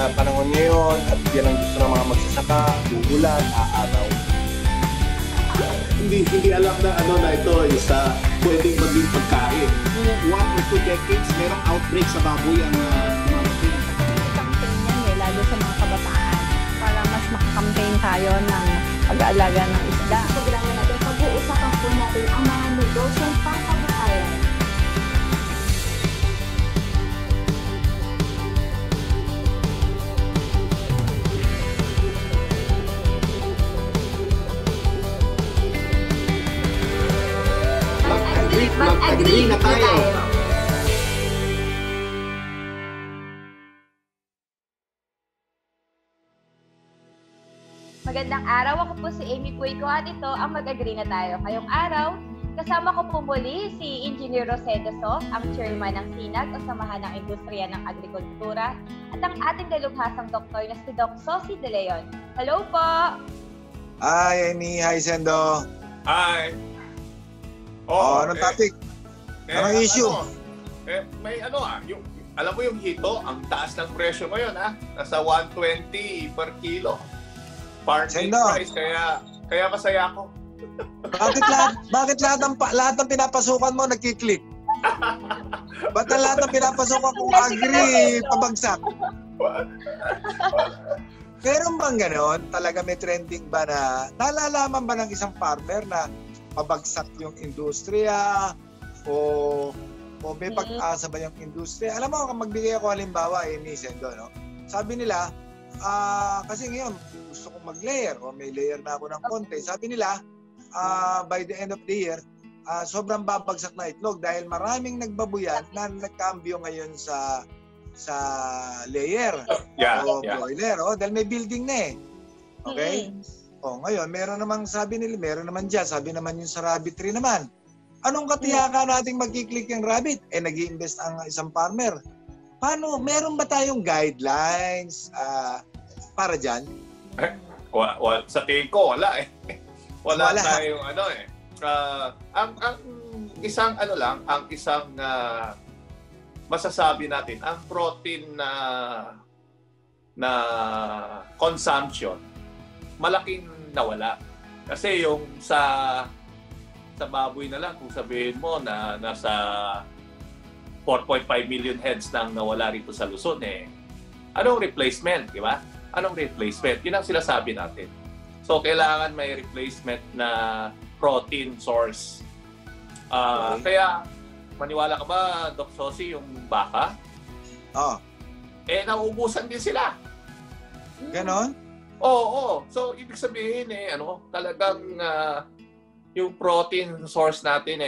sa panahon ngayon at yan ang gusto ng mga magsasaka, uulan, aaraw. Hindi alam na na ito is pwedeng maging pagkain. 1 or 2 decades, merong outbreak sa baboy ang dumating. Campaign yan lalo sa mga kabataan para mas makakampaign tayo ng pag-aalaga ng isda. Sa programa natin, pag-uusapan po natin ang mga negosyong pangkabuhayan. Mag-agree na tayo. Magandang araw, ako po si Amy Puico at ito ang Mag-agree na tayo. Ngayong araw, kasama ko po muli si Engineer Rosendo So, ang chairman ng SINAG o Samahan ng Industriya ng Agrikultura, at ang ating dalubhasang doktor na si Doc Sosie De Leon. Hello po! Hi, Amy. Hi, Sendo. Hi! Anong topic? Anong issue? May alam mo yung hito, ang taas ng presyo ngayon nasa 120 per kilo. Party price, kaya masaya ako. Bakit lahat ng pinapasukan mo nagkiklik? Ba't ang lahat ng pinapasukan kung agree, pabagsak? Meron bang ganon? Talaga may trending ba na nalalaman ba ng isang farmer na pabagsak yung industriya o may pag-asa ba yung industriya? Alam mo, magbigay ako halimbawa, Sendo, no? Sabi nila, kasi ngayon gusto kong mag-layer o may layer na ako ng konti. Sabi nila, by the end of the year, sobrang babagsak na itlog dahil maraming nagbabuyan na nagkambyo ngayon sa layer o broiler. Dahil may building na Okay? Ngayon, meron naman sabi naman yung sa rabbit tree naman. Anong katiyakan nating magkiklik yung rabbit? Nag-i-invest ang isang farmer. Paano? Meron ba tayong guidelines para dyan? Sa tingin ko, wala Wala tayong ang isang masasabi natin, ang protein na consumption, malaking nawala. Kasi yung sa baboy na lang, kung sabihin mo na nasa 4.5 million heads nang nawala rito sa Luzon, anong replacement, di ba? Anong replacement? Yun ang sinasabi natin. So, kailangan may replacement na protein source. Kaya, maniwala ka ba, Doc Sosie, yung baka? Nauubusan din sila. Ganon? Oo. So, ibig sabihin, talagang yung protein source natin,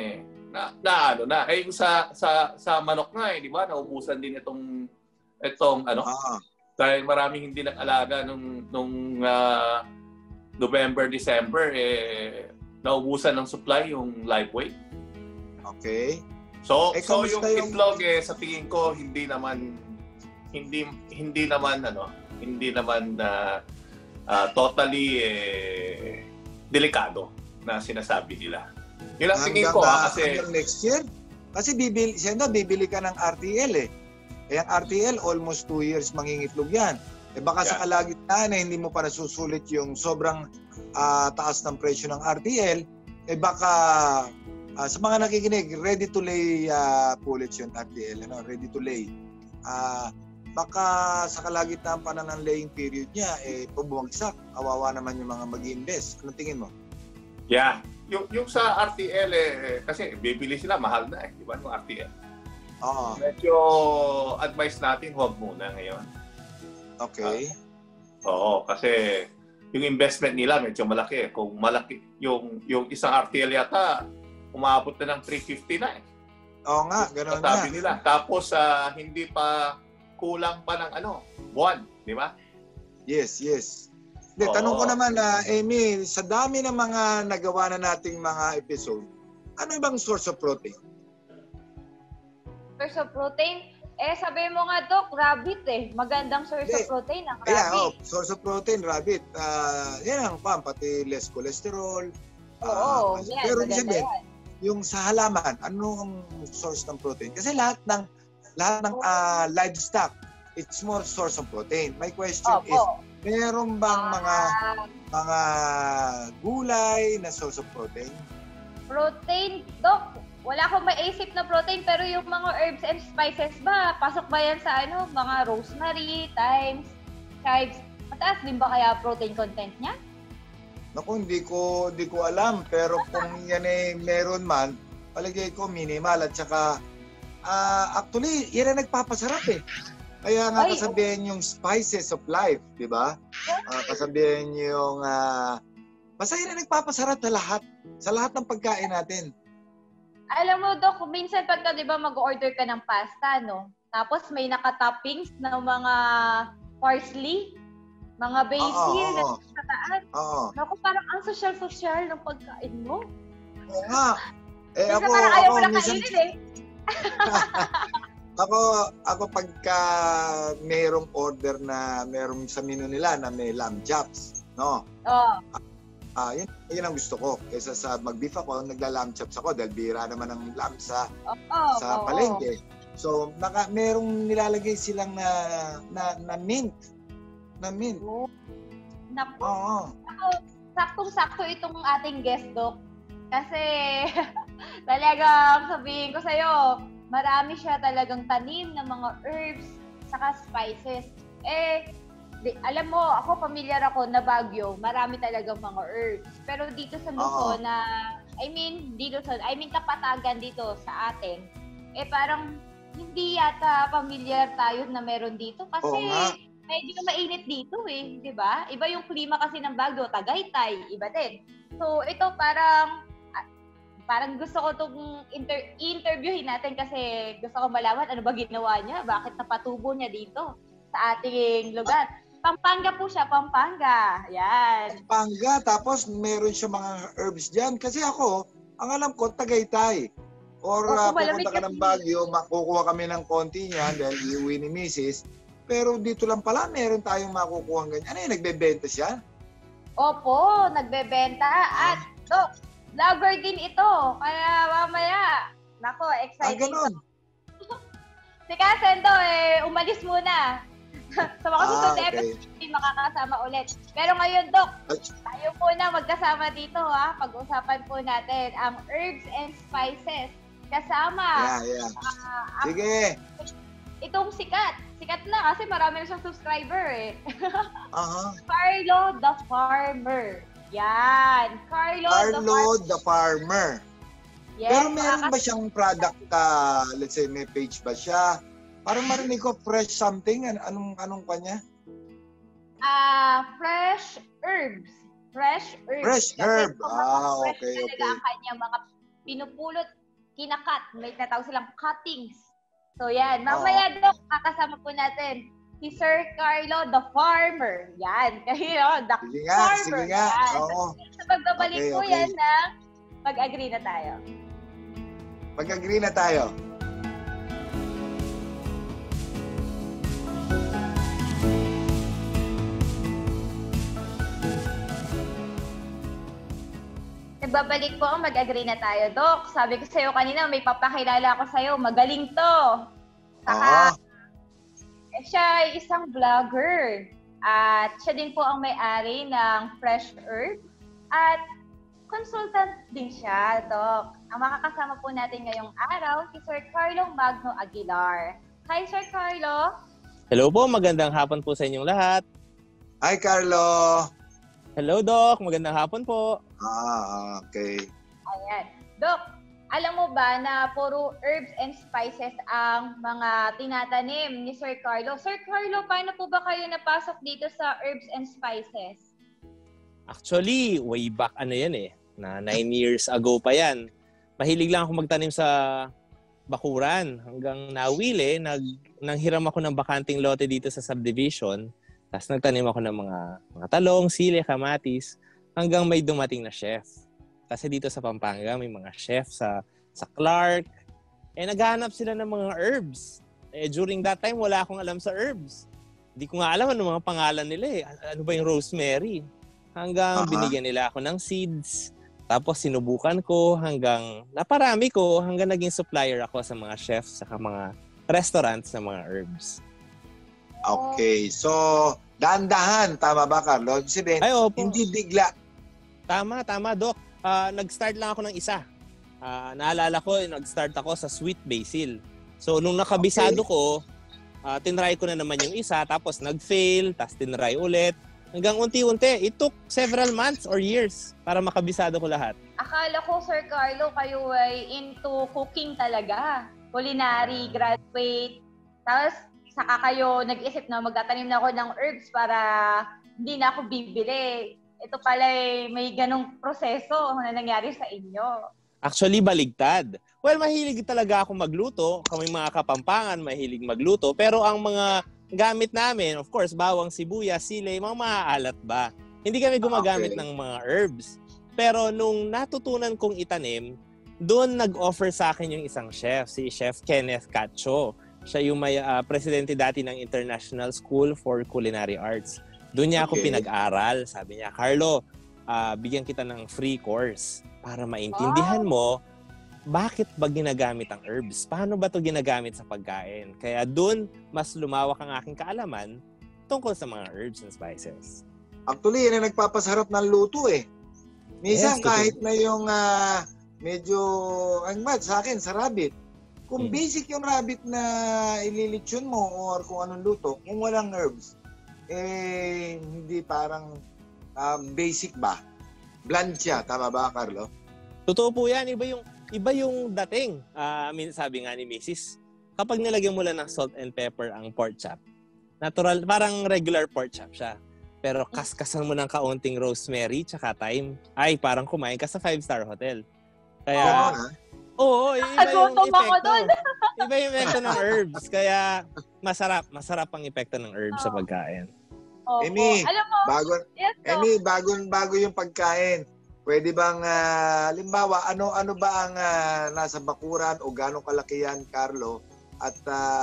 yung sa manok nga, di ba? Naubusan din itong dahil maraming hindi nag-alaga nung November, December, naubusan ng supply yung live weight. Okay. So yung itlog sa tingin ko hindi naman totally delikado na sinasabi nila. Yun ang tingin ko kasi next year. Kasi bibili ka ng RTL ang RTL almost 2 years mangingitlog yan. Baka sa kalagitnaan hindi mo pa nasusulit yung sobrang taas ng presyo ng RTL, baka sa mga nakikinig, ready to lay pullets yung RTL, ready to lay. Baka sa kalagitnaan pa na ng laying period niya, pabumagsak. Kawawa naman yung mga mag-i-invest. Anong tingin mo? Yeah. Yung sa RTL, kasi bibili sila, mahal na di ba yung RTL? Oo. Medyo advice natin, huwag muna ngayon. Okay. Oo, kasi yung investment nila medyo malaki. Kung malaki, yung isang RTL yata, umabot na ng 350 na Oo nga, gano'n na. Sabi nila. Tapos, hindi pa kulang pa ng buwan, di ba? Yes. Tanong ko naman, Amy, sa dami ng mga nagawa na nating mga episode, ano bang source of protein? Source of protein? Sabi mo nga, Doc, rabbit Magandang source of protein ang rabbit. Source of protein, rabbit. Yan ang pati less cholesterol. Pero sabihin, yung sa halaman, ano ang source ng protein? Kasi lahat ng livestock, it's more source of protein. My question is, meron bang mga gulay na source of protein? Protein, Dok. Wala akong maisip na protein, pero yung mga herbs and spices ba, pasok ba yan sa mga rosemary, thyme, chives? Mataas din ba kaya protein content niya? Naku, hindi ko alam, pero kung yan meron man, palagay ko minimal at saka actually, yan ang nagpapasarap eh. Kaya nga kasabihan yung spices of life, di ba? Kasabihan yung basta yan ang nagpapasarap sa lahat ng pagkain natin. Alam mo, Dok, minsan pagka, di ba, mag-order ka ng pasta, no? Tapos may naka-toppings ng mga parsley, mga basil na sa taas. Naku, parang ang social-social ng pagkain mo. Oo nga. Minsan parang ayaw mo na kainin eh. Ako pagka mayroong order na mayroong sa menu nila na may lamb chops, no? Yun ang gusto ko. Kaysa sa mag-beef ako, nagla-lamb chops ako dahil bira naman ang lamb sa palengke. So, merong nilalagay silang na mint. Na mint. Naku. Saktong-sakto itong ating guest, Doc. Kasi talagang sabihin ko sa'yo, marami siya talagang tanim ng mga herbs saka spices. Alam mo, ako pamilyar ako na Baguio, marami talagang mga herbs. Pero dito sa Luzon Kapatagan dito sa atin, parang hindi yata pamilyar tayo na meron dito kasi medyo mainit dito eh, di ba? Iba yung klima kasi ng Baguio, Tagaytay, iba din. So ito parang gusto ko itong interviewin natin kasi gusto ko malaman ano ba ginawa niya, bakit napatubo niya dito sa ating lugar. Pampanga po siya, Pampanga. Yan. Pampanga, tapos meron siya mga herbs dyan. Kasi ako, ang alam ko, Tagaytay. Or pupunta ka ng Baguio, makukuha kami ng konti niyan dahil iuwi ni Mrs. Pero dito lang pala, meron tayong makukuha ganyan. Ano yung nagbebenta siya? Opo, nagbebenta. At, Dok, vlogger din ito. Kaya mamaya, nako, exciting. Ganun. Si Kasendo, umalis muna. Sa mga susunod episode, makakasama ulit. Pero ngayon, Dok, tayo po na magkasama dito, ha? Pag-usapan po natin ang herbs and spices. Kasama. Sige. Itong sikat na kasi marami na siyang subscriber eh. Carlo the Farmer. Yan. Carlo the Farmer. Yes, pero meron ba siyang product, let's say may page ba siya? Parang marinig ko fresh something. Anong kanya? Fresh herbs. Fresh herb. Okay. Ang kanya mga pinupulot, kinakat. May natawag silang cuttings. So yan. Mamaya, Dok, kakasama po natin si Sir Carlo the Farmer. Yan. Kayo, the Farmer. Sige nga. Sa pagbabalik po yan ng mag-agree na tayo. Mag-agree na tayo. Nagbabalik po ang mag-agree na tayo, Doc. Sabi ko sa'yo kanina, may papakilala ako sa'yo. Magaling to. Saka, siya ay isang vlogger. At siya din po ang may-ari ng Fresh Herb. At consultant din siya, Doc. Ang makakasama po natin ngayong araw, si Sir Carlo Magno Aguilar. Hi, Sir Carlo. Hello po, magandang hapon po sa inyong lahat. Hi, Carlo. Hello, Doc. Magandang hapon po. Okay. Ayan. Doc, alam mo ba na puro herbs and spices ang mga tinatanim ni Sir Carlo? Sir Carlo, paano po ba kayo napasok dito sa herbs and spices? Actually, way back na 9 years ago pa yan. Mahilig lang ako magtanim sa bakuran. Hanggang nawili, nanghiram ako ng bakanting lote dito sa subdivision. Tapos nagtanim ako ng mga talong, sili, kamatis, hanggang may dumating na chef. Kasi dito sa Pampanga, may mga chef sa Clark. Naghahanap sila ng mga herbs. During that time, wala akong alam sa herbs. Hindi ko nga alam ano mga pangalan nila. Ano ba yung rosemary? Hanggang binigyan nila ako ng seeds. Tapos sinubukan ko hanggang naparami ko, hanggang naging supplier ako sa mga chefs sa mga restaurants ng mga herbs. Okay. So, dahan-dahan. Tama ba, Carlo? Ay, opo. Hindi bigla. Tama, Doc. Nag-start lang ako ng isa. Naalala ko, nag-start ako sa sweet basil. So, nung nakabisado ko, tinry ko na naman yung isa, tapos nag-fail, tapos tinry ulit. Hanggang unti-unti. It took several months or years para makabisado ko lahat. Akala ko, Sir Carlo, kayo ay into cooking talaga. Culinary, graduate. Tapos, saka kayo nag-isip na magtatanim na ako ng herbs para hindi na ako bibili. Ito pala may ganong proseso na nangyari sa inyo. Actually, baligtad. Well, mahilig talaga ako magluto. Kami mga Kapampangan, mahilig magluto. Pero ang mga gamit namin, of course, bawang, sibuyas, sili, mga maaalat ba. Hindi kami gumagamit ng mga herbs. Pero nung natutunan kong itanim, doon nag-offer sa akin yung isang chef, si Chef Kenneth Cacho. Siya yung may presidente dati ng International School for Culinary Arts. Doon niya ako pinag-aral. Sabi niya, Carlo, bigyan kita ng free course para maintindihan mo bakit ba ginagamit ang herbs? Paano ba ito ginagamit sa pagkain? Kaya doon, mas lumawak ang aking kaalaman tungkol sa mga herbs and spices. Actually, yan ang nagpapasarap ng luto eh. Minsan, Yes, kahit na yung medyo, ang mad sa akin, sa rabbit. Kung basic yung rabbit na ililitsyon mo or kung anong luto, kung walang herbs, hindi parang basic ba? Bland siya. Tama ba, Carlo? Totoo po yan. Iba yung dating. Sabi nga ni Mrs., kapag nilagyan mo lang ng salt and pepper ang pork chop, natural, parang regular pork chop siya. Pero kaskasan mo ng kaunting rosemary tsaka thyme, ay parang kumain ka sa 5-star hotel. Kaya, oo, iba yung epekto. Iba yung epekto ng herbs. Kaya masarap ang epekto ng herbs sa pagkain. Amy, alam mo, bago yung pagkain. Pwede bang, limbawa, ano ba ang nasa bakuran o gano'ng kalaki yan, Carlo? At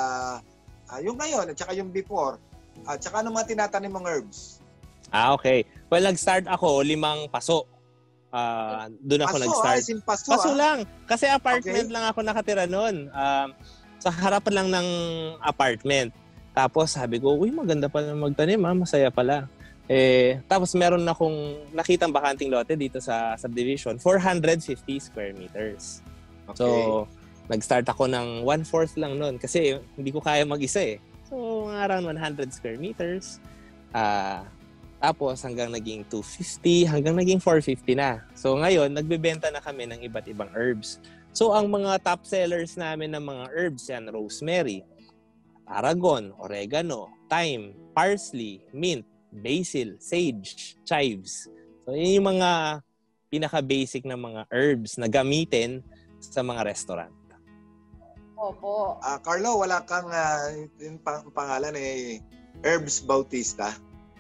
yung ngayon, at saka yung before, at saka ano mga tinatanim mong herbs? Okay. Well, nag-start ako 5 paso. Doon ako nag-start. Paso lang. Kasi apartment lang ako nakatira noon. Sa harapan lang ng apartment. Tapos sabi ko, uy, maganda pala magtanim, masaya pala. Tapos meron akong nakitang bakanting lote dito sa subdivision, 450 square meters. Okay. So, nag-start ako ng 1/4 lang noon kasi hindi ko kaya mag-isa eh. So, around 100 square meters. Tapos hanggang naging 250, hanggang naging 450 na. So, ngayon, nagbebenta na kami ng iba't ibang herbs. So, ang mga top sellers namin ng mga herbs yan, rosemary, tarragon, oregano, thyme, parsley, mint, basil, sage, chives. So, yun yung mga pinaka-basic na mga herbs na gamitin sa mga restaurant. Opo. Carlo, wala kang yung pangalan Herbs Bautista?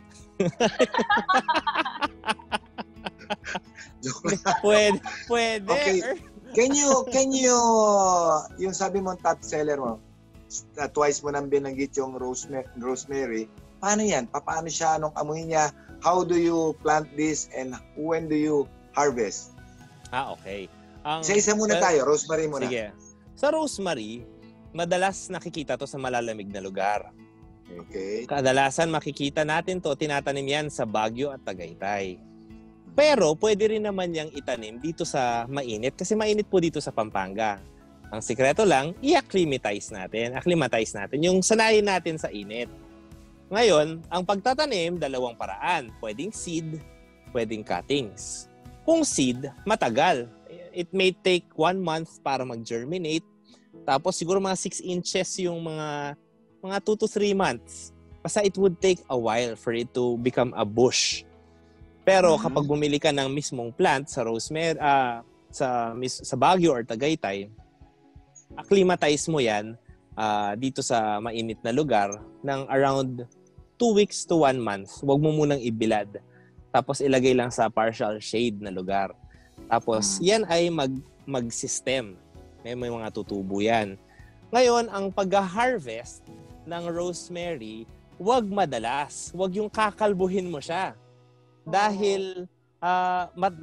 Pwede. Okay. Can you yung sabi mo top seller mo, twice mo nang binanggit yung rosemary, paano yan? Paano siya? Anong amoy niya? How do you plant this and when do you harvest? Okay. Isa-isa muna tayo. Rosemary muna. Sige. Sa rosemary, madalas nakikita to sa malalamig na lugar. Okay. Kadalasan makikita natin to, tinatanim yan sa Baguio at Tagaytay. Pero pwede rin naman yang itanim dito sa mainit kasi mainit po dito sa Pampanga. Ang sikreto lang, i-acclimatize natin yung sanayin natin sa init. Ngayon, ang pagtatanim, 2 paraan. Pwedeng seed, pwedeng cuttings. Kung seed, matagal. It may take 1 month para mag-germinate. Tapos siguro mga 6 inches yung mga 2 to 3 months. Basta it would take a while for it to become a bush. Pero kapag bumili ka ng mismong plant sa rosemary, sa Baguio or Tagaytay, acclimatize mo yan dito sa mainit na lugar ng around 2 weeks to 1 month. Huwag mo munang ibilad. Tapos ilagay lang sa partial shade na lugar. Tapos yan ay mag-system. May mga tutubo yan. Ngayon, ang pag-harvest ng rosemary, huwag madalas. Huwag yung kakalbuhin mo siya. Dahil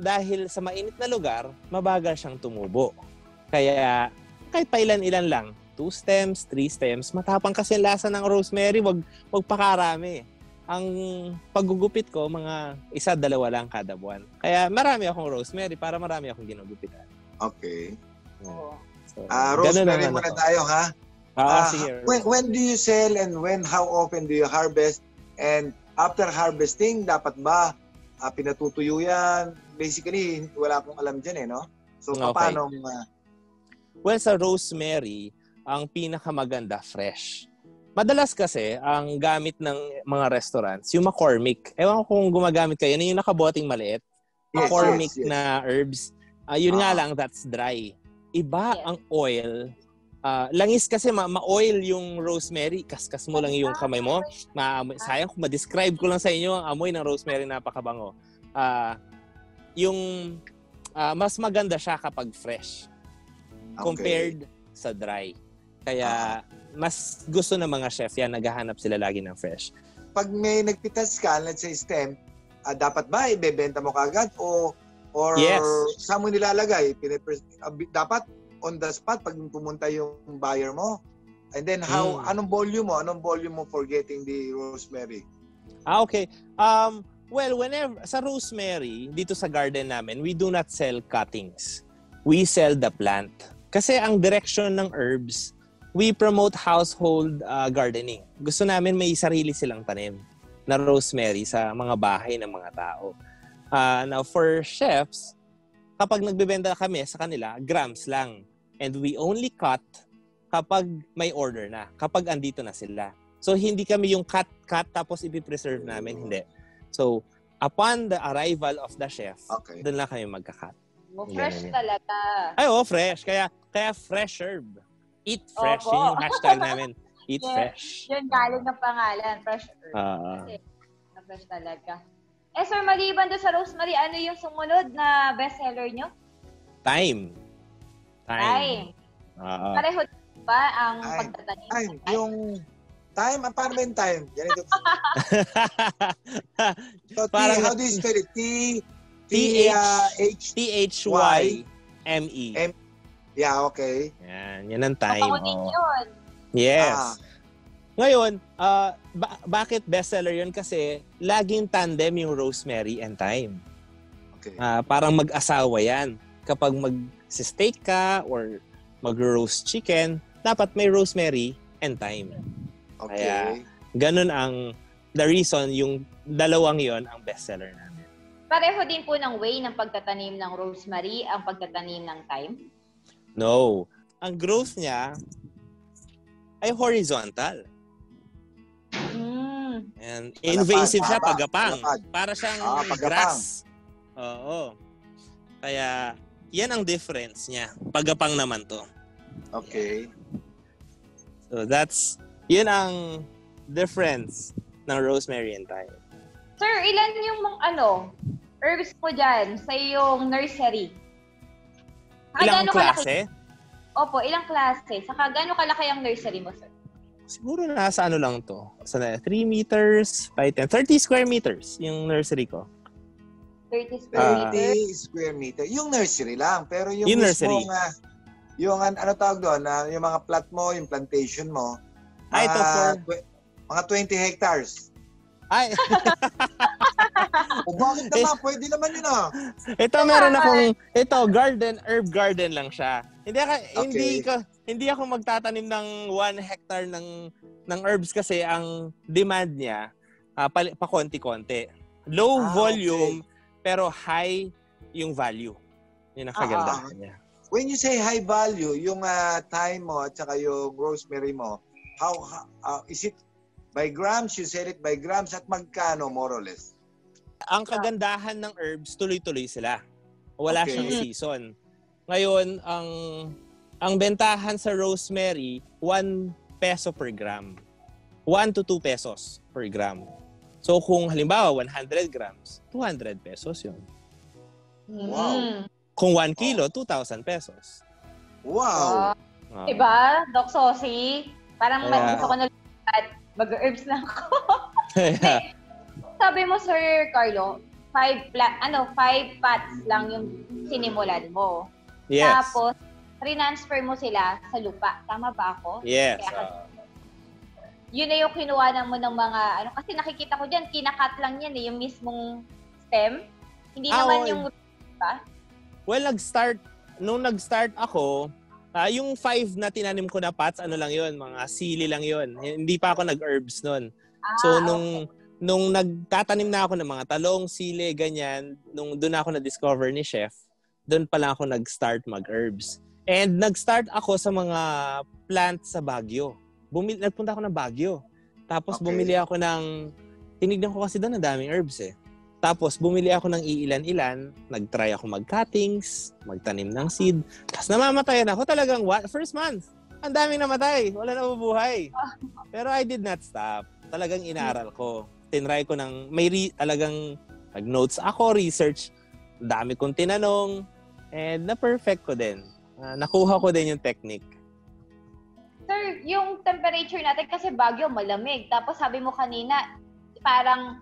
sa mainit na lugar, mabagal siyang tumubo. Kaya kahit pailan-ilan lang, 2 stems, 3 stems. Matapang kasi ang lasa ng rosemary, wag pakarami. Ang paggugupit ko, mga 1-2 lang kada buwan. Kaya marami akong rosemary para marami akong ginugupitan. Okay. So, rosemary muna tayo, ha? Sige. When do you sell and how often do you harvest? And after harvesting, dapat ba pinatutuyo yan? Basically, wala akong alam dyan no? So, paano? Well, sa rosemary, ang pinakamaganda, fresh. Madalas kasi, ang gamit ng mga restaurants, yung McCormick. Ewan ko kung gumagamit kayo, yung nakaboting maliit. McCormick na herbs. Yun nga lang, that's dry. Iba ang oil. Langis kasi ma-oil yung rosemary. Kaskas mo lang yung kamay mo. Sayang kung ma-describe ko lang sa inyo ang amoy ng rosemary, napakabango. Mas maganda siya kapag fresh compared sa dry. Kaya mas gusto ng mga chef yan, naghahanap sila lagi ng fresh. Pag may nagpitas ka, let's say stem, dapat ba ibebenta mo kagad or yes. Saan mo nilalagay? Dapat on the spot pag pumunta yung buyer mo? And then anong volume mo for getting the rosemary? Okay. Well, whenever sa rosemary, dito sa garden namin, we do not sell cuttings. We sell the plant. Kasi ang direction ng herbs, we promote household gardening. Gusto namin may sarili silang tanim na rosemary sa mga bahay ng mga tao. Now, for chefs, kapag nagbebenta kami sa kanila, grams lang. And we only cut kapag may order na, kapag andito na sila. So, hindi kami yung cut tapos ipipreserve namin. Hindi. So, upon the arrival of the chef, doon lang kami magka-cut. Fresh talaga. Ay, fresh. Kaya fresh herb. Eat fresh. Yun yung hashtag namin. Eat fresh. Yun galing ng pangalan. Fresh herb. Kasi fresh talaga. Sir, maliban doon sa rosemary, ano yung sumunod na bestseller nyo? Thyme. Pareho ba ang pagtatanim? Yung thyme, paano ba yung thyme? Ganito. So, how do you spell it? T-H-Y-M-E. Yeah, okay. Yan ang thyme. Yun. Yes. Ngayon, bakit bestseller yun? Kasi laging tandem yung rosemary and thyme. Okay. Parang mag-asawa yan. Kapag mag-steak ka or mag-roast chicken, dapat may rosemary and thyme. Okay. Kaya ganun the reason yung dalawang yon ang bestseller namin. Pareho din po ng way ng pagtatanim ng rosemary ang pagtatanim ng thyme? No. Ang growth niya ay horizontal. And invasive siya, pagapang. Para siyang grass. Oo. Kaya, yan ang difference niya. Pagapang naman to. Okay. So, yun ang difference ng rosemary and thyme. Sir, ilan yung herbs mo dyan sa iyong nursery? Ilang klase? Opo, ilang klase. Saka gaano kalaki ang nursery mo, sir? Siguro nasa lang to. Sa 3 meters by 10. 30 square meters yung nursery ko. 30 square meters? 30 square meter. Yung nursery lang. Pero yung nursery. Yung ano tawag doon, yung mga plant mo, yung plantation mo, ito mga 20 hectares. Ay. O bakit naman? Pwede naman yun Ito meron akong, herb garden lang siya. Hindi ako magtatanim ng 1 hectare ng herbs kasi ang demand niya pa konti-konti. Low volume pero high yung value. Yun ang kagandahan niya. When you say high value, yung thyme mo at saka yung rosemary mo, how is it by grams? You sell it by grams at magkano more or less? Ang kagandahan ng herbs, tuloy-tuloy sila. Wala siyang season. Ngayon, ang bentahan sa rosemary, 1 peso per gram. 1 to 2 pesos per gram. So kung halimbawa 100 grams, 200 pesos yun. Wow. Kung 1 kilo, 2,000 pesos. Wow. Diba, Doc Sosi? Parang gusto ko na mag-herbs na ako. Sabi mo, Sir Carlo, 5 pots lang yung sinimulan mo. Yes. Tapos, transfer mo sila sa lupa. Tama ba ako? Yes. Yun na yung kinuha mo ng mga, kasi nakikita ko dyan, kinakat lang yan yung mismong stem. Hindi naman yung, ba? Well, nung nag-start ako, yung 5 na tinanim ko na pots, lang yun, mga sili lang yun. Hindi pa ako nag-herbs nun. So, nung nagtatanim na ako ng mga talong, sili, ganyan, doon ako na-discover ni Chef, doon pa lang ako nag-start mag-herbs. And nag-start ako sa mga plants sa Baguio. Nagpunta ako ng Baguio. Tapos bumili ako tinignan ko kasi doon ang daming herbs eh. Tapos bumili ako ng iilan-ilan, nag-try ako mag-cuttings, magtanim ng seed. Tapos namamatayan ako talagang first month. Ang daming namatay, wala na mabubuhay. Pero I did not stop. Talagang inaral ko. Tinry ko talagang nag-notes ako, research. Dami kong tinanong and na-perfect ko din. Nakuha ko din yung technique. Sir, yung temperature natin kasi Baguio malamig. Tapos sabi mo kanina, parang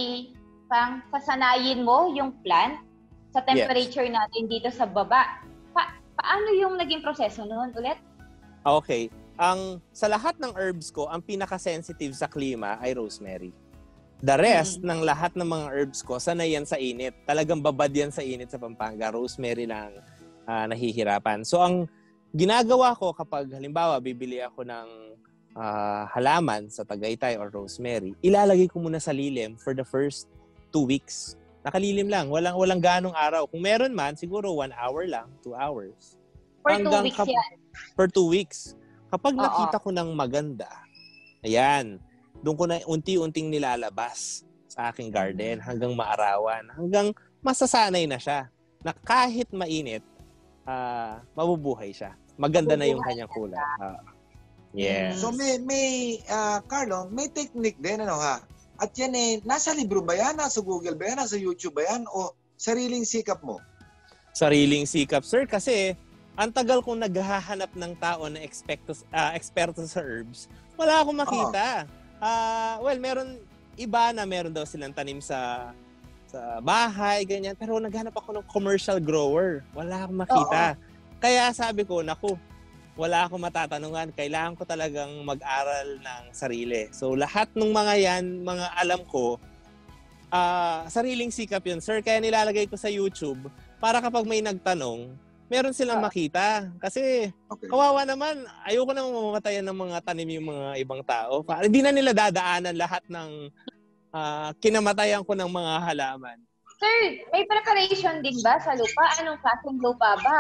sasanayin mo yung plant sa temperature natin dito sa baba. Paano yung naging proseso noon ulit? Okay. Sa lahat ng herbs ko, ang pinaka-sensitive sa klima ay rosemary. The rest ng lahat ng mga herbs ko, sanay yan sa init. Talagang babad yan sa init sa Pampanga. Rosemary lang nahihirapan. So, ang ginagawa ko kapag halimbawa bibili ako ng halaman sa Tagaytay or rosemary, ilalagay ko muna sa lilim for the first 2 weeks. Nakalilim lang, walang ganong araw. Kung meron man, siguro 1 hour lang, 2 hours. For 2 weeks yan? For 2 weeks. Kapag nakita ko ng maganda, ayan, doon ko na unti-unting nilalabas sa aking garden hanggang maarawan, hanggang masasanay na siya na kahit mainit, mabubuhay siya. Maganda na yung kanyang kulay. Yeah. So Carlo, may technique din At yan nasa libro ba yan, nasa Google ba yan, nasa YouTube ba yan, o sariling sikap mo? Sariling sikap, sir, kasi ang tagal kong naghahanap ng tao na eksperto sa herbs, wala akong makita. Well, meron daw silang tanim sa bahay, ganyan, pero naghanap ako ng commercial grower. Wala akong makita. Kaya sabi ko, wala akong matatanungan. Kailangan ko talagang mag-aral ng sarili. So, lahat ng mga yan, mga alam ko, sariling sikap yun, sir. Kaya nilalagay ko sa YouTube para kapag may nagtanong, meron silang makita. Kasi, kawawa naman, ayoko na mamamatayan ng mga tanim yung mga ibang tao. Hindi na nila dadaanan lahat ng kinamatayan ko ng mga halaman. Sir, may preparation din ba sa lupa? Anong klaseng lupa ba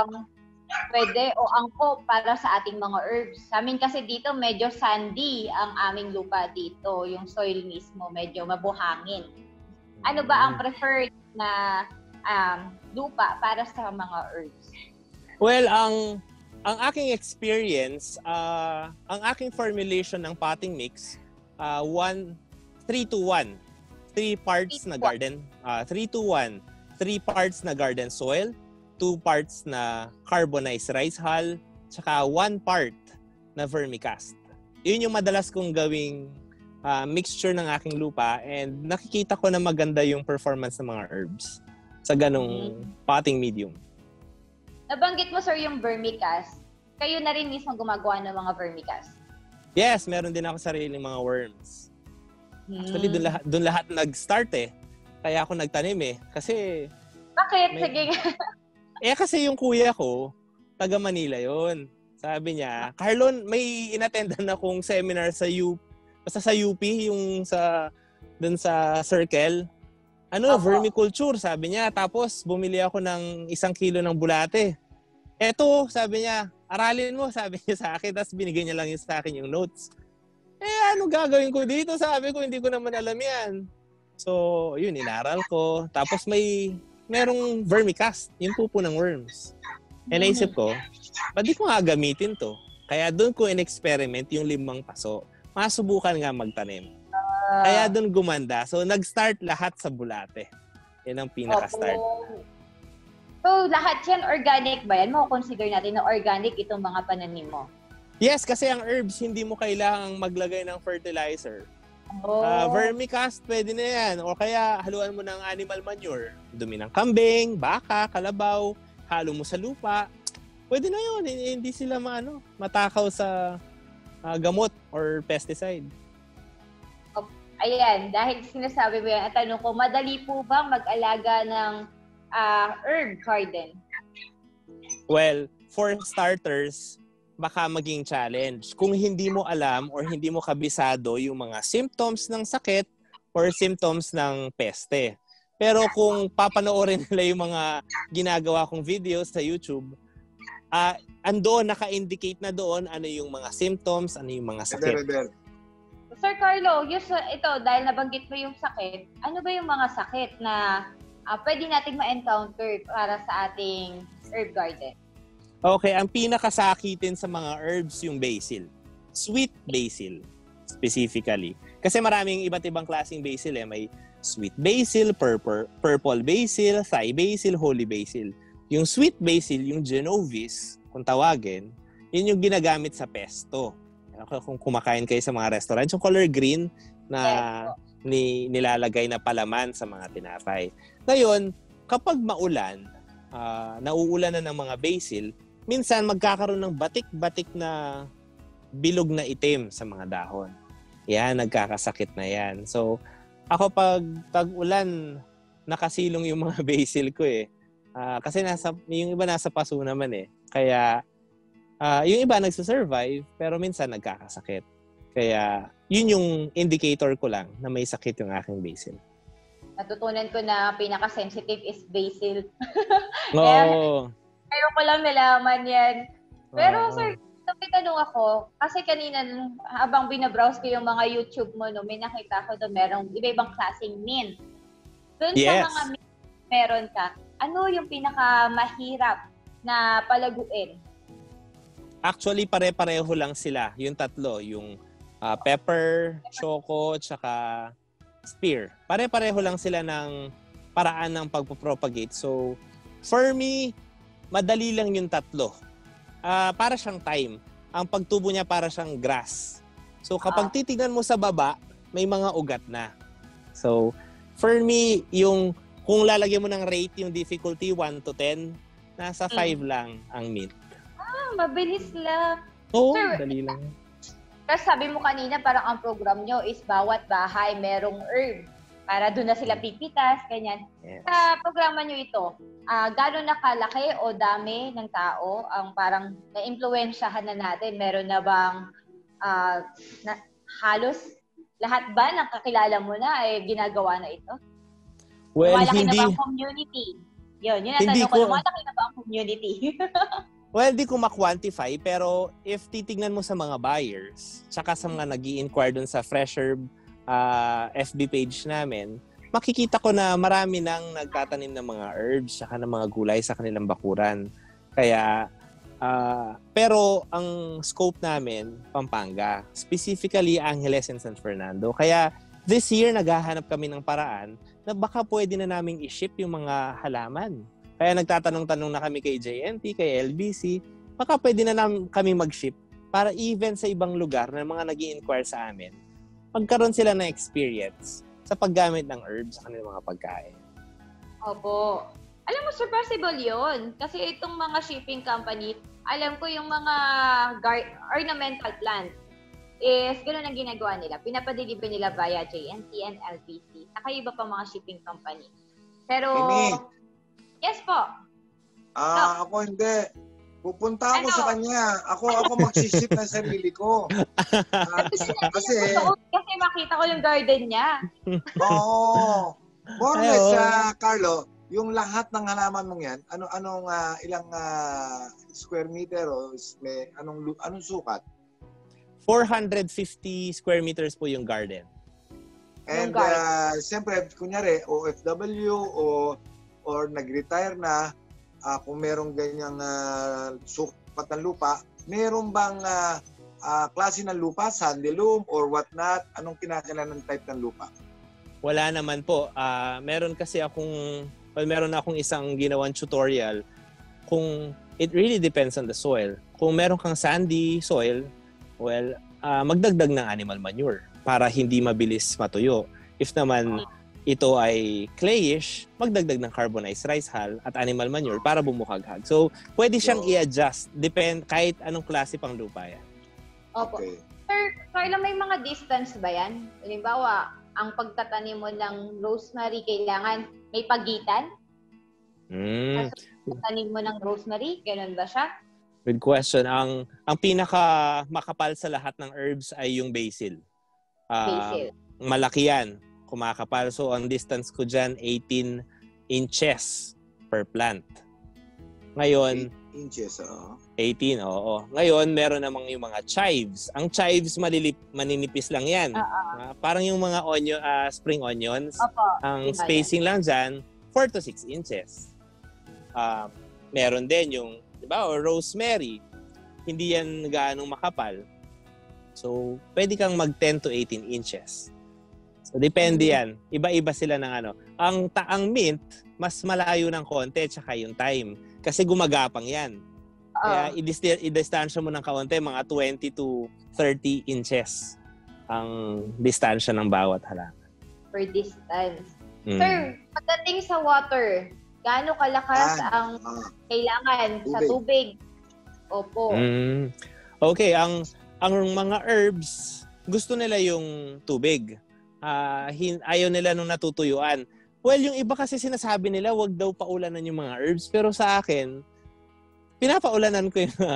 pwede o angko para sa ating mga herbs? Sa amin kasi dito medyo sandy ang aming lupa dito. Yung soil mismo medyo mabuhangin. Ano ba ang preferred na lupa para sa mga herbs? Well, ang aking experience, ang aking formulation ng potting mix, 3-to-1. 3 parts na garden, 3-to-1. 3 parts na garden soil, 2 parts na carbonized rice hull, tsaka 1 part na vermicast. Yun yung madalas kong gawing mixture ng aking lupa, and nakikita ko na maganda yung performance ng mga herbs sa ganong potting medium. Nabanggit mo, sir, yung vermicast. Kayo na rin mismo gumagawa ng mga vermicast? Yes, meron din ako sariling mga worms. Actually, doon lahat nag-start eh. Kaya ako nagtanim eh. Kasi... Bakit? Sige. Kasi yung kuya ko, taga Manila yon. Sabi niya, Carlon, may inattendan akong seminar sa UP, yung doon sa Circle. Vermiculture, sabi niya. Tapos, bumili ako ng 1 kilo ng bulate. Eto, sabi niya, aralin mo, sabi niya sa akin. Tapos binigay niya lang sa akin yung notes. Ano gagawin ko dito? Sabi ko, hindi ko naman alam yan. So, yun, inaral ko. Tapos merong vermicast, yung pupo ng worms. E naisip ko, ba't di ko nga gamitin to? Kaya doon ko in-experiment yung 5 paso. Masubukan nga magtanim. Kaya doon gumanda. So, nag-start lahat sa bulate. Yan ang pinaka-start. So, lahat yan organic ba yan? Mako-consider natin na organic itong mga pananim mo? Yes, kasi ang herbs, hindi mo kailangang maglagay ng fertilizer. Vermicast, pwede na yan. O kaya, haluan mo ng animal manure. Dumi ng kambing, baka, kalabaw, halo mo sa lupa. pwede na yun. Hindi sila matakaw sa gamot or pesticide. Ayan, dahil sinasabi mo yan, at tanong ko, madali po bang mag-alaga ng herb garden? Well, for starters, baka maging challenge. Kung hindi mo alam or hindi mo kabisado yung mga symptoms ng sakit or symptoms ng peste. Pero kung papanoorin nila yung mga ginagawa kong videos sa YouTube, andoon, naka-indicate na doon ano yung mga symptoms, ano yung mga sakit. Sir Carlo, ito, dahil nabanggit mo yung sakit, ano ba yung mga sakit na pwede nating ma-encounter para sa ating herb garden? Okay, ang pinakasakitin sa mga herbs yung basil. Sweet basil, specifically. Kasi maraming iba't ibang klaseng basil eh. May sweet basil, purple basil, Thai basil, holy basil. Yung sweet basil, yung Genovis, kung tawagin, yun yung ginagamit sa pesto. Kung kumakain kayo sa mga restaurant, yung color green na nilalagay na palaman sa mga tinapay. Ngayon, kapag maulan, nauulan na ng mga basil, minsan magkakaroon ng batik-batik na bilog na itim sa mga dahon. Yan, nagkakasakit na yan. So, ako pag tag-ulan, nakasilong yung mga basil ko eh. Kasi yung iba nasa paso naman eh. Kaya, yung iba nagsusurvive, pero minsan nagkakasakit. Kaya, yun yung indicator ko lang na may sakit yung aking basil. Natutunan ko na pinaka-sensitive is basil. Oo. Ayaw ko lang nalaman yan. Pero sir, may tanong ako, kasi kanina habang binabrowse ko yung mga YouTube mo, may nakita ko doon merong iba-ibang klaseng mint. Doon sa mga mint meron ka, ano yung pinaka-mahirap na palaguin? Actually, pare-pareho lang sila. Yung tatlo, yung pepper, choco, tsaka spear. Pare-pareho lang sila ng paraan ng pagpapropagate. So, for me, madali lang yung tatlo. Para siyang thyme. Ang pagtubo niya para siyang grass. So, kapag titignan mo sa baba, may mga ugat na. So, for me, kung lalagyan mo ng rate yung difficulty 1 to 10, nasa 5 lang ang mint. Mabilis lang. Oo, dali lang. Kasi sabi mo kanina, parang ang program nyo is bawat bahay merong herb. Para doon na sila pipitas, ganyan. Yes. Sa programa nyo ito, gano'n na kalaki o dami ng tao ang parang na-impluwensyahan na natin? Meron na bang halos lahat ba ng kakilala mo na ay ginagawa na ito? Well, malaki hindi. na ba ang community? Yun ang tanong ko. Malaki na ba ang community? Well, di ko ma-quantify, pero if titignan mo sa mga buyers, tsaka sa mga nag-i-inquire dun sa Fresh Herb FB page namin, makikita ko na marami nang nagtatanim ng mga herbs, tsaka ng mga gulay sa kanilang bakuran. Kaya, pero ang scope namin, Pampanga, specifically Angeles and San Fernando. Kaya, this year, naghahanap kami ng paraan na baka pwede na naming i-ship yung mga halaman. Kaya nagtatanong-tanong na kami kay JNT, kay LBC, baka pwede na kami mag-ship para even sa ibang lugar na mga nag-i-inquire sa amin, magkaroon sila ng experience sa paggamit ng herbs sa kanilang mga pagkain. Opo. Alam mo, sir, possible yun. Kasi itong mga shipping company, alam ko yung mga ornamental plants is gano'n ang ginagawa nila. Pinapadeliver nila via JNT and LBC. Saka iba pa mga shipping company. Pero... Yes po. Ako hindi. Pupunta ako sa kanya. Ako magsiship ng sarili ko. Kasi makita ko yung garden niya. Oo. More or less, Carlo, yung lahat ng halaman mong yan, anong ilang square meter o anong sukat? 450 square meters po yung garden. And siyempre, kunyari, OFW or nag-retire na, kung merong ganyang sukat ng lupa, meron bang klase ng lupa, sandy loam or what not? Anong kinakailangan ng type ng lupa? Wala naman po. Meron akong isang ginawang tutorial kung it really depends on the soil. Kung meron kang sandy soil, magdagdag ng animal manure para hindi mabilis matuyo. If naman ito ay clayish, magdagdag ng carbonized rice hull at animal manure para bumuhaghag. So, pwede siyang i-adjust. Kahit anong klase pang lupa yan. Opo. Okay. Sir, Carlo, may mga distance ba yan? Halimbawa, ang pagtatanim mo ng rosemary, kailangan may pagitan? Pagtatanim mo ng rosemary, ganun ba siya? Good question. Ang pinaka makapal sa lahat ng herbs ay yung basil. Basil. Malaki yan, kumakapal. So, ang distance ko dyan, 18 inches per plant. Ngayon, 8 inches, 18, oo. Ngayon, meron namang yung mga chives. Ang chives, maninipis lang yan. Parang yung mga spring onions. Opo. Ang spacing lang dyan, 4 to 6 inches. Meron din yung, di ba, or rosemary. Hindi yan gaanong makapal. So, pwede kang mag 10 to 18 inches. So, depende yan. Iba-iba sila ng ano. Ang mint, mas malayo ng konti, tsaka yung time. Kasi gumagapang yan. Kaya i-distansya mo ng kaunti, mga 20 to 30 inches ang distansya ng bawat halaman. Per distance. Sir, pagdating sa water, gaano kalakas ang kailangan sa tubig? Opo. Okay, ang mga herbs, gusto nila yung tubig. Ayaw nila nung natutuyuan. Well, yung iba kasi sinasabi nila, wag daw paulanan yung mga herbs. Pero sa akin, pinapaulanan ko yung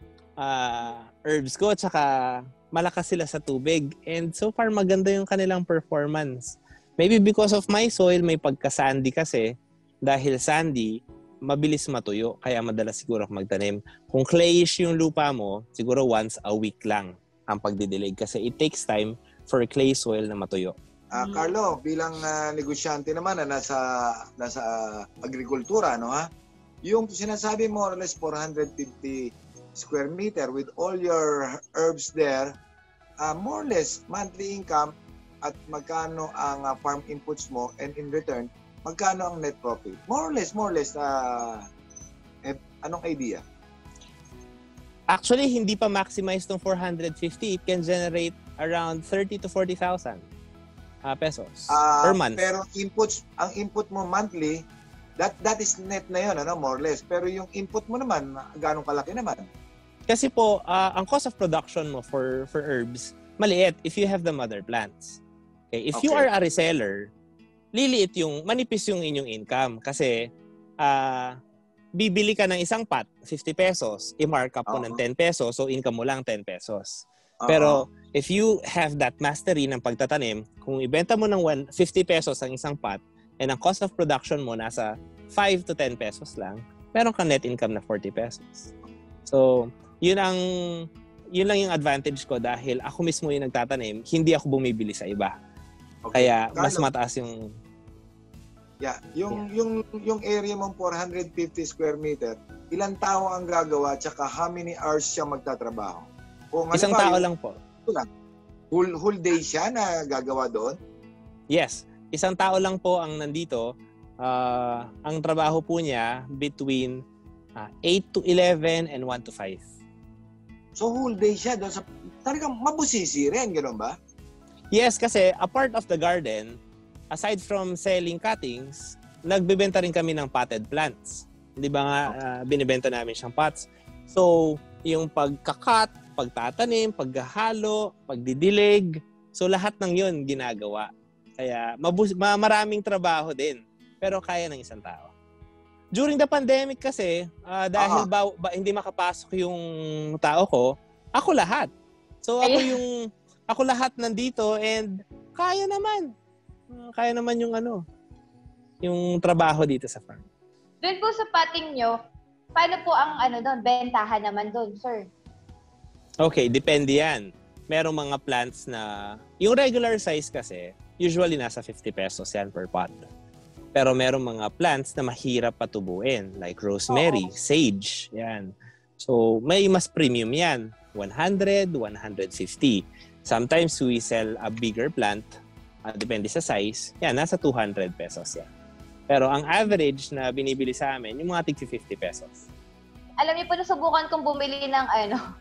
herbs ko, tsaka malakas sila sa tubig. And so far, maganda yung kanilang performance. Maybe because of my soil, may pagka-sandy kasi. Dahil sandy, mabilis matuyo. Kaya madalas siguro ako magtanim. Kung clayish yung lupa mo, siguro once a week lang ang pagdidilig. Kasi it takes time for clay soil na matuyo. Carlo, bilang negosyante naman na nasa agrikultura, no ha? Yung sinasabi mo, more or less 450 square meter with all your herbs there, more or less monthly income at magkano ang farm inputs mo, and in return, magkano ang net profit? More or less, anong idea? Actually, hindi pa maximize ng 450. It can generate around 30 to 40,000 pesos per month. Pero ang input mo monthly, that is net na yun, more or less. Pero yung input mo naman, ganong kalaki naman? Kasi po, ang cost of production mo for herbs, maliit if you have the mother plants. Okay? If you are a reseller, manipis yung inyong income. Kasi, bibili ka ng isang pot, 50 pesos, i-mark up mo ng 10 pesos, so income mo lang 10 pesos. Pero, if you have that mastery ng pagtatanim, kung ibenta mo ng 50 pesos ang isang pot, and ang cost of production mo nasa 5 to 10 pesos lang, meron kang net income na 40 pesos. So, yun lang yung advantage ko dahil ako mismo yung nagtatanim, hindi ako bumibili sa iba. Kaya, mas mataas yung... Yeah, yung area mong 450 square meter, ilang tao ang gagawa, tsaka how many hours siya magtatrabaho? Isang tao lang po. Whole day siya na gagawa doon? Yes. Isang tao lang po ang nandito. Ang trabaho po niya between 8 to 11 and 1 to 5. So whole day siya doon. Talagang mabusisi rin, gano'n ba? Yes, kasi a part of the garden, aside from selling cuttings, nagbebenta rin kami ng potted plants. Di ba nga, binibenta namin siyang pots. So, yung pagkakat, pagtatanim, paghahalo, pagdidilig, so lahat ng yun ginagawa. Kaya maraming trabaho din, pero kaya ng isang tao. During the pandemic kasi, dahil hindi makapasok yung tao ko, ako lahat. So ako lahat nandito and kaya naman. Kaya naman yung trabaho dito sa farm. Doon po sa potting nyo, paano po ang bentahan naman doon, sir? Okay, depende yan. Merong mga plants na, yung regular size kasi, usually nasa 50 pesos yan per pot. Pero merong mga plants na mahirap patubuin, like rosemary, sage, yan. So, may mas premium yan. 100, 150. Sometimes we sell a bigger plant, depende sa size, yan, nasa 200 pesos yan. Pero ang average na binibili sa amin, yung mga tig 50 pesos. Alam niyo po, nasubukan kong bumili ng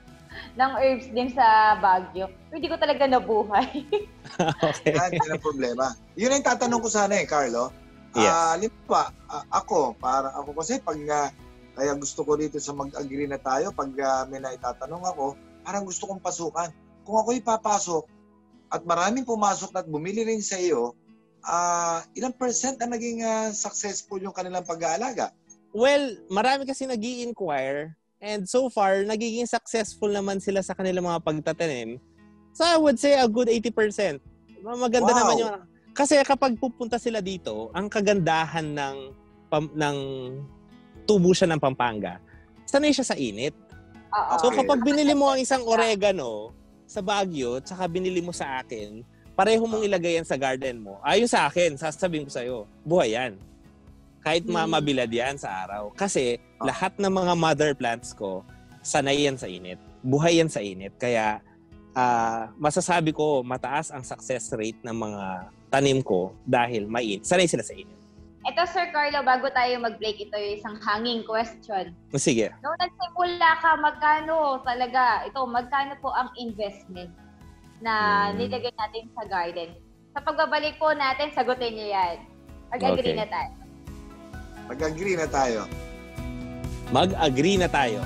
ng herbs din sa Baguio. Hindi ko talaga nabuhay. Okay. Yan ang problema. Yun ang tatanong ko sana Carlo. Yes. Limpa, ako kasi pag kaya gusto ko dito sa mag-agree na tayo, pag may naitatanong ako, parang gusto kong pasukan. Kung ako ipapasok at maraming pumasok at bumili rin sa iyo, ilang percent ang naging successful yung kanilang pag-aalaga? Well, marami kasi nag-i-inquire and so far, nagiging successful naman sila sa kanilang mga pagtatanim. So I would say a good 80%. Maganda naman yung... Kasi kapag pupunta sila dito, ang kagandahan ng tubo siya ng Pampanga, sanay siya sa init. So kapag binili mo ang isang oregano sa Baguio, tsaka binili mo sa akin, pareho mong ilagay yan sa garden mo. Ayon sa akin, sasabihin ko sa'yo, buhay yan. Kahit mabilad yan sa araw. Kasi lahat ng mga mother plants ko, sanay yan sa init. Buhay yan sa init. Kaya masasabi ko, mataas ang success rate ng mga tanim ko dahil sanay sila sa init. Ito, Sir Carlo, bago tayo mag-break, ito yung isang hanging question. Sige. Nung nagsimula ka, magkano po ang investment na nilagay natin sa garden? Sa pagbabalik po natin, sagutin niyo yan. Mag-agree na tayo. Mag-agree na tayo. Mag-agree na tayo.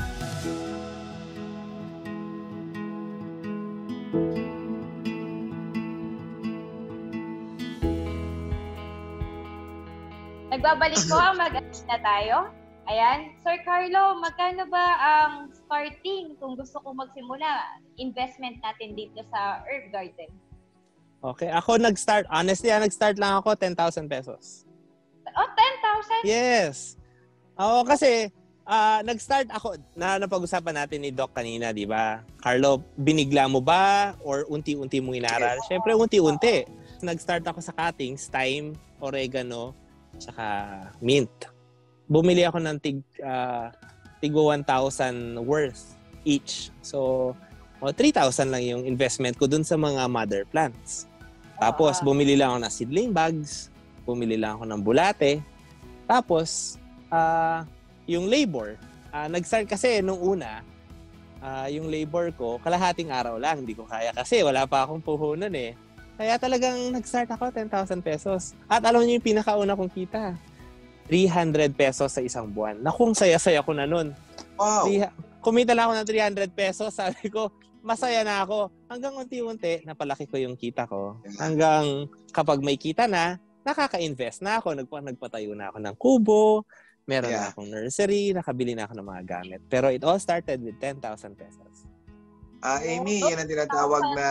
Nagbabalik po, mag-agree na tayo. Ayan. Sir Carlo, magkano ba ang starting kung gusto ko magsimula investment natin dito sa herb garden? Okay. Ako nag-start lang ako 10,000 pesos. Oh, 10,000? Yes. Oo, kasi nag-start ako, napag-usapan natin ni Doc kanina, di ba? Carlo, binigla mo ba or unti-unti mong inaral? Siyempre, unti-unti. Nag-start ako sa cuttings, thyme, oregano, tsaka mint. Bumili ako ng tig 1,000 worth each. So, 3,000 lang yung investment ko dun sa mga mother plants. Tapos, bumili lang ako ng seedling bags. Bumili lang ako ng bulate. Tapos, yung labor. Nag-start kasi nung una, yung labor ko, kalahating araw lang. Hindi ko kaya kasi wala pa akong puhunan eh. Kaya talagang nag-start ako 10,000 pesos. At alam niyo yung pinakauna kong kita. 300 pesos sa isang buwan. Nakung saya-saya ko na nun. Wow! Kumita lang ako ng 300 pesos. Sabi ko, masaya na ako. Hanggang unti-unti, napalaki ko yung kita ko. Hanggang kapag may kita na, nakaka-invest na ako. Nagpatayo na ako ng kubo. Meron na akong nursery. Nakabili na ako ng mga gamit. Pero it all started with 10,000 pesos. Amy, yan ang tinatawag na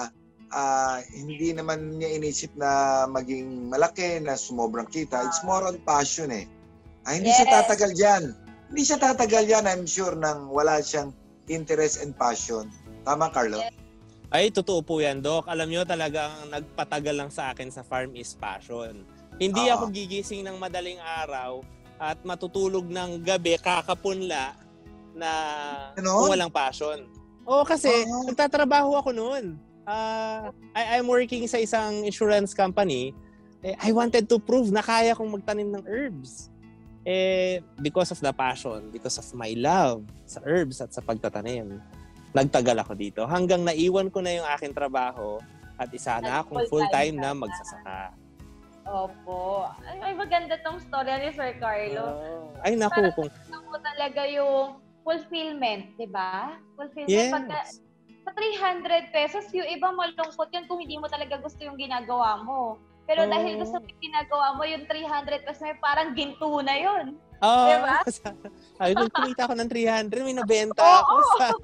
hindi naman niya inisip na maging malaki, na sumobrang kita. It's more on passion eh. Hindi siya tatagal dyan. Hindi siya tatagal dyan, I'm sure, nang wala siyang interest and passion. Tama, Carlo? Ay, totoo po yan, Doc. Alam nyo, talagang nagpatagal lang sa akin sa farm is passion. Hindi ako gigising ng madaling araw at matutulog ng gabi, kakapunla na kung walang passion. Oo, kasi nagtatrabaho ako noon. I'm working sa isang insurance company. I wanted to prove na kaya kong magtanim ng herbs. Because of the passion, because of my love sa herbs at sa pagtatanim, nagtagal ako dito. Hanggang naiwan ko na yung aking trabaho at isa na akong full-time na magsasaka. Opo. Ay, maganda tong story ni Sir Carlo. Ay, naku. Kung mo talaga yung fulfillment, di ba? Fulfillment. Yes. Pagka, sa 300 pesos, yung iba malungkot yun kung hindi mo talaga gusto yung ginagawa mo. Pero dahil gusto mo yung ginagawa mo, yung 300 pesos may parang ginto na yun. Oo. Diba? Ay, kung kumita ako ng 300, may nabenta ako.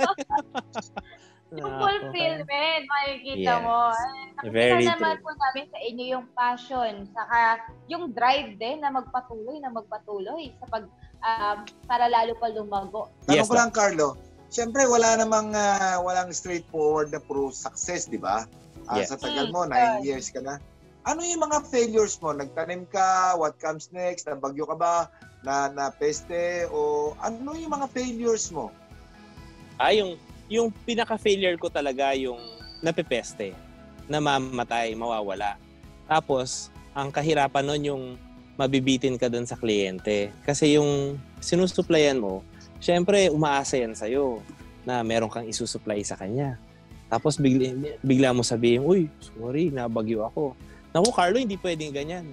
Yung fulfillment, makikita mo. Very naman true. po namin sa inyo yung passion, saka yung drive din na magpatuloy sa para lalo pa lumago. Tanong ko lang, Carlo. Siyempre, walang straightforward na pro success, di ba? Sa tagal mo, 9 years ka na. Ano yung mga failures mo? Nagtanim ka? What comes next? Nabagyo ka ba? Na peste? O ano yung mga failures mo? Yung pinaka-failure ko talaga yung napepeste, namamatay, mawawala. Tapos, ang kahirapan nun yung mabibitin ka dun sa kliyente. Kasi yung sinusuplayan mo, syempre, umaasa yan sa'yo. na meron kang isusupply sa kanya. Tapos bigla mo sabihin, uy, sorry, nabagyo ako. Naku, Carlo, hindi pwedeng ganyan.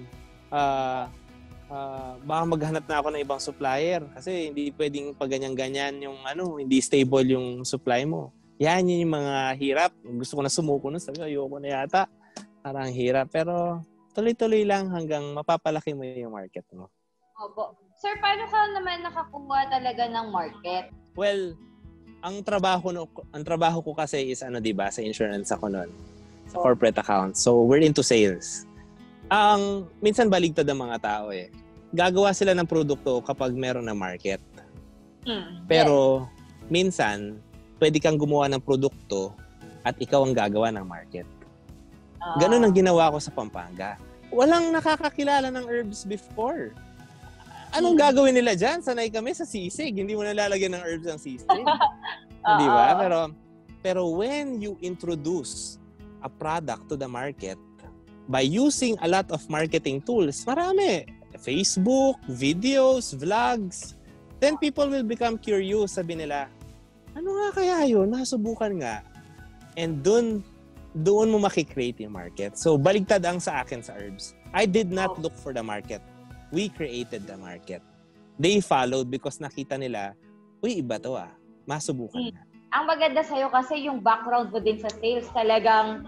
Baka maghanap na ako ng ibang supplier kasi hindi pwedeng pag ganyan-ganyan yung hindi stable yung supply mo. Yan yung mga hirap. Gusto ko na sumuko nun. Sabi, ayoko na yata. Parang hirap. Pero tuloy-tuloy lang hanggang mapapalaki mo yung market mo. Opo. Sir, paano ka naman nakakuha talaga ng market? Well, ang trabaho ko kasi is di ba, sa insurance ako noon. Sa corporate account. So, we're into sales. Minsan baligtad ang mga tao eh. Gagawa sila ng produkto kapag meron na market. Pero, minsan, pwede kang gumawa ng produkto at ikaw ang gagawa ng market. Ganun ang ginawa ko sa Pampanga. Walang nakakakilala ng herbs before. Anong gagawin nila dyan? Sanay kami sa sisig. Hindi mo nalalagyan ng herbs ang sisig. Di ba? Pero when you introduce a product to the market by using a lot of marketing tools, marami. Facebook, videos, vlogs. Then people will become curious. Sabi nila, ano nga kaya yun? Nasubukan nga. And doon mo makikreate yung market. So, baligtad ang sa akin sa herbs. I did not look for the market. We created the market. They followed because nakita nila, uy, iba to masubukan na. Ang maganda sa'yo kasi yung background mo din sa sales, talagang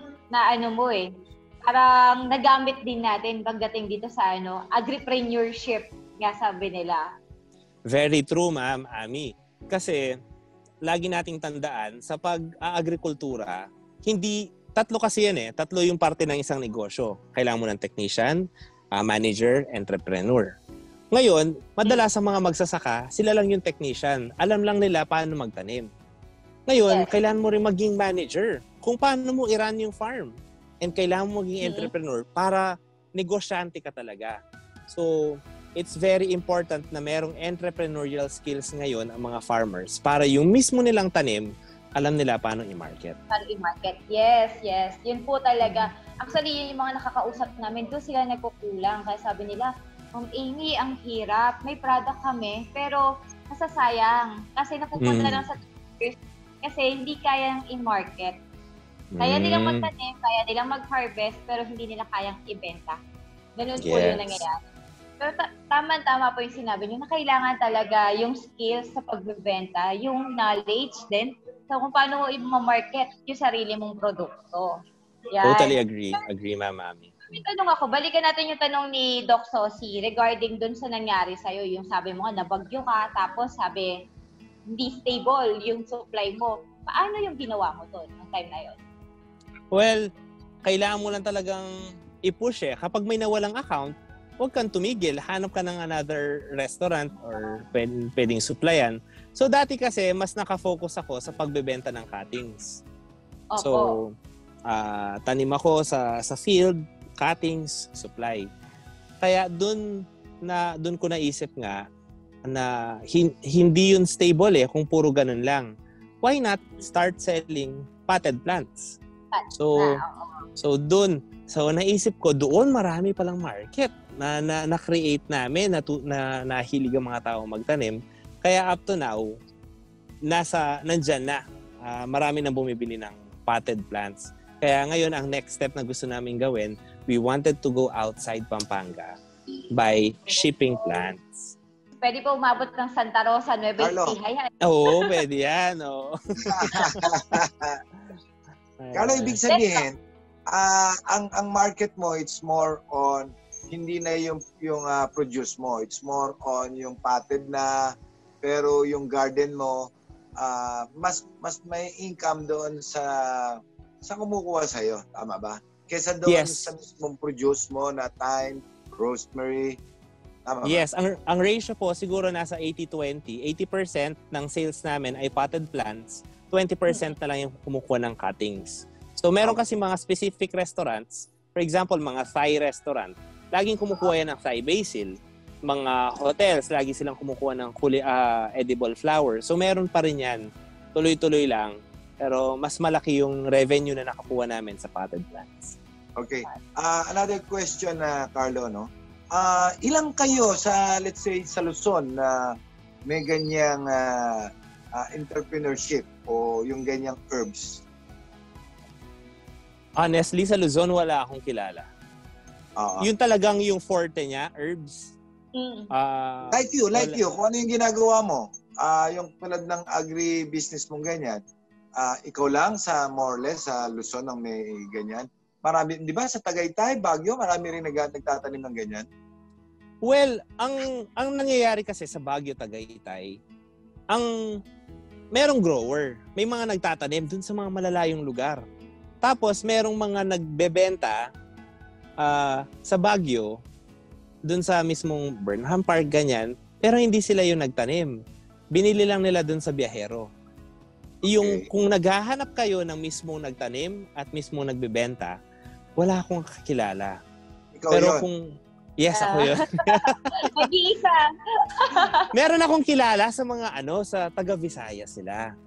parang nagamit din natin pagdating dito sa agripreneurship, nga sabi nila. Very true, Ma'am Ami. Kasi, lagi nating tandaan, sa pag-agrikultura, tatlo kasi yan tatlo yung parte ng isang negosyo. Kailangan mo ng technician, manager, entrepreneur. Ngayon, madalas sa mga magsasaka, sila lang yung technician. Alam lang nila paano magtanim. Ngayon, kailangan mo rin maging manager kung paano mo i-run yung farm. And kailangan mo maging entrepreneur para negosyante ka talaga. So, it's very important na merong entrepreneurial skills ngayon ang mga farmers para yung mismo nilang tanim, alam nila paano i-market. Paano i-market. Yes. Yun po talaga. Actually, yung mga nakakausap namin, doon sila nagkukulang. Kaya sabi nila, Amy, ang hirap. May product kami, pero nasasayang. Kasi napupunta lang sa kasi hindi kayang i-market. Kaya nilang magtanim, kaya nilang mag-harvest, pero hindi nila kayang ibenta. Ganun po yung nangyayari. Pero tama-tama po yung sinabi nyo na kailangan talaga yung skills sa pagbebenta, yung knowledge din, so kung paano mo i-market yung sarili mong produkto. Yan. Totally agree. Agree, Ma'am Ami. May tanong ako, balikan natin yung tanong ni Doc Sosi regarding dun sa nangyari sa'yo. Yung sabi mo nga, nabagyo ka, tapos sabi, hindi stable yung supply mo. Paano yung ginawa mo doon ng time na yun? Well, kailangan mo lang talagang i-push Kapag may nawalang account, huwag kang tumigil. Hanap ka ng another restaurant or pwedeng supplyan. So, dati kasi, mas nakafocus ako sa pagbebenta ng cuttings. Opo. So, tanim ako sa field, cuttings, supply. Kaya doon ko naisip nga na hindi yun stable kung puro ganun lang. Why not start selling potted plants? So doon, naisip ko doon marami palang market na create namin na nahilig ang mga tao magtanim. Kaya up to now nandyan na. Marami nang bumibili ng potted plants. Kaya ngayon ang next step na gusto namin gawin, we wanted to go outside Pampanga by shipping plants. Pwede pa umabot ng Santa Rosa, Nueva Ecija. Oo, pwede yan. Carlo, ibig sabihin, ang market mo, it's more on, hindi na yung produce mo. It's more on yung potted na, pero yung garden mo, mas may income doon sa kumukuha sa'yo. Tama ba? Kesa doon sa mismong produce mo na thyme, rosemary. Tama ba? Yes. Ang ratio po siguro nasa 80-20. 80% ng sales namin ay potted plants. 20% na lang yung kumukuha ng cuttings. So, meron kasi mga specific restaurants. For example, mga Thai restaurant. Laging kumukuha yan ng Thai basil. Mga hotels, lagi silang kumukuha ng edible flowers. So, meron pa rin yan. Tuloy-tuloy lang. Pero mas malaki yung revenue na nakakuha namin sa potted plants. Okay. Another question, Carlo, no? Ilang kayo sa, let's say, sa Luzon na may ganyang entrepreneurship? o yung ganyang herbs? Honestly, sa Luzon, wala akong kilala. Yun talagang yung forte niya, herbs. Like you, kung ano yung ginagawa mo, yung tulad ng agri-business mong ganyan, ikaw lang sa more or less sa Luzon ang may ganyan. Marami, di ba sa Tagaytay, Baguio, marami rin nagtatanim ng ganyan? Well, ang nangyayari kasi sa Baguio, Tagaytay, merong grower. May mga nagtatanim dun sa mga malalayong lugar. Tapos, merong mga nagbebenta sa Baguio, dun sa mismong Burnham Park, ganyan, pero hindi sila yung nagtanim. Binili lang nila dun sa biyahero. Yung kung naghahanap kayo ng mismong nagtanim at mismong nagbebenta, wala akong kakilala. Ikaw pero yun? Kung yes, ako yun. Mag-iisa. Meron akong kilala sa mga sa taga Visayas sila.